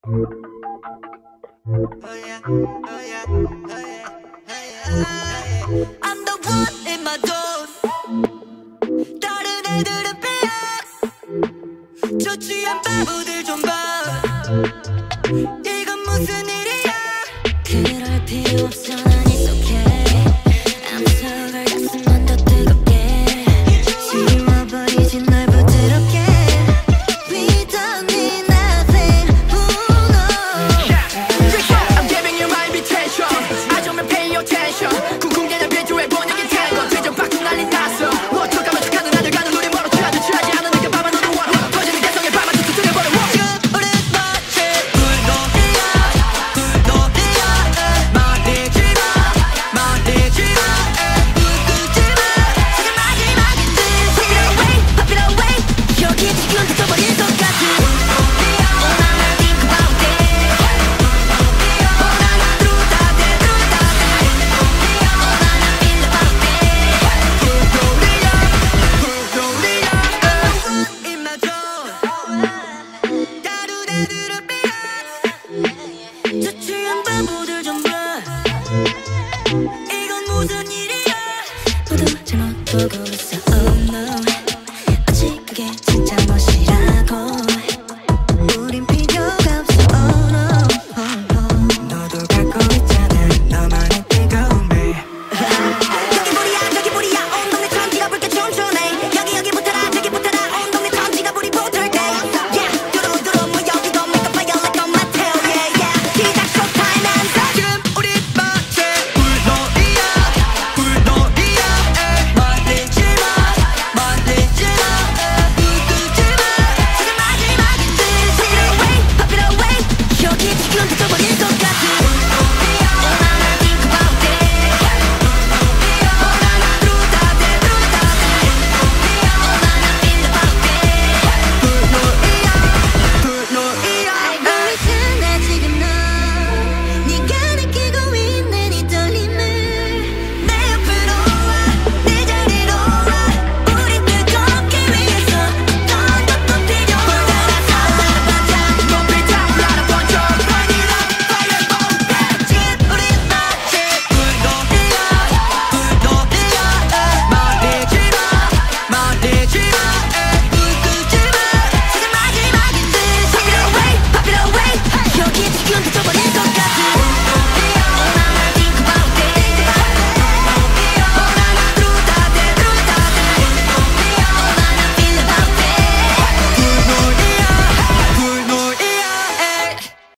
I'm the one in my zone. 다른 애들은 삐약 좋지 않은 바보들 좀 봐. 이건 무슨 일이야? 그럴 필요 없어. 난 it's okay. I'm sorry. 가슴만 더 뜨겁게 지워버리지 날 부드럽게. We don't need nothing. Ooh, no. I'm giving you my invitation. 아주면 pay attention. 궁금해는 비주얼 보내긴 태고 대전 밖으로 난리 났어. 어떡하면 척하는 아들 가는 우리 멀어 취하지 않은 네가 밤은 너도 원해. 퍼지는 개성에 밤은 또 두드려버려. 우리 마치 불놀이야 불놀이야. 말리지 마 말리지 마 웃지 마. 지금 마지막인데 Take it away pop it away. 여기 지금 터져버릴 것 같은 불놀이야. 오나나 think about it. 오나나 루다데 루다데. 오나나 feel about it. 불놀이야 불놀이야. In my zone. 다른 애들은